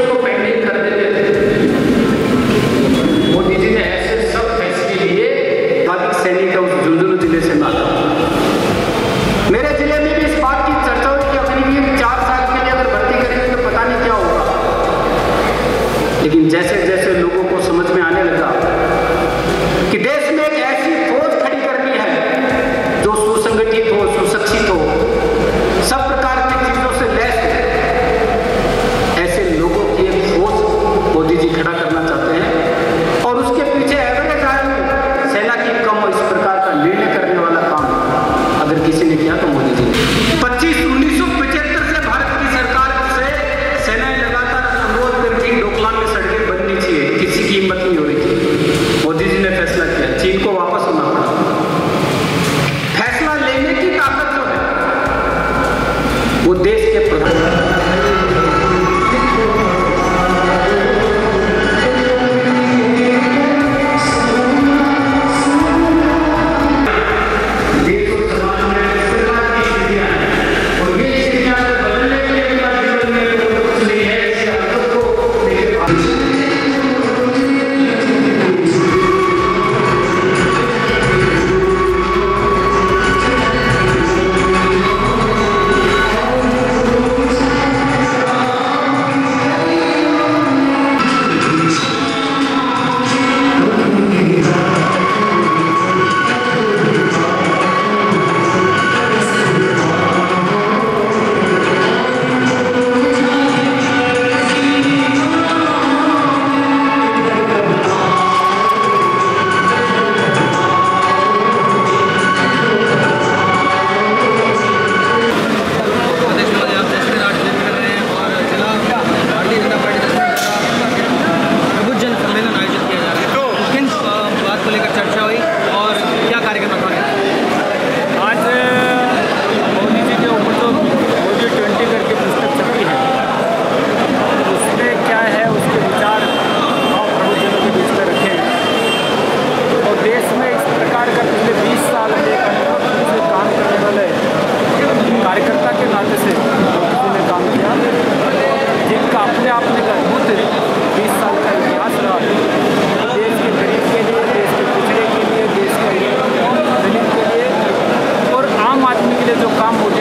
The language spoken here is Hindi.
को पेंडिंग कर देते थे। मोदी जी ने ऐसे सब फैसले लिए। सैनिक उस झुंझुनू जिले से मैं आता हूं। मेरे जिले में भी इस बात की चर्चा हुई कि अग्निवीर 4 साल के लिए अगर भर्ती करेंगे तो पता नहीं क्या होगा। लेकिन जैसे जैसे लोगों को समझ में आने लगा कि देश में एक ऐसी फौज खड़ी करनी है जो सुसंगठित हो, सुशिक्षित हो, सब प्रकार की चीजों से लैस हो, ऐसे लोगों की एक फौज मोदी जी खड़ा करना चाहते हैं। और उसके पीछे एवरेज आर्मी सेना की कम हो, इस प्रकार का निर्णय करने वाला काम अगर किसी ने किया तो मोदी जी ने। 1975 से भारत की सरकार से सेनाएं लगातार अनुरोध कर रही, डोकलाम में सड़कें बननी चाहिए, किसी की हिम्मत नहीं हो रही थी। मोदी जी ने फैसला किया, चीन को वापस होना पड़ा। फैसला लेने की ताकत जो है वो देश के प्रधान जो काम मोदी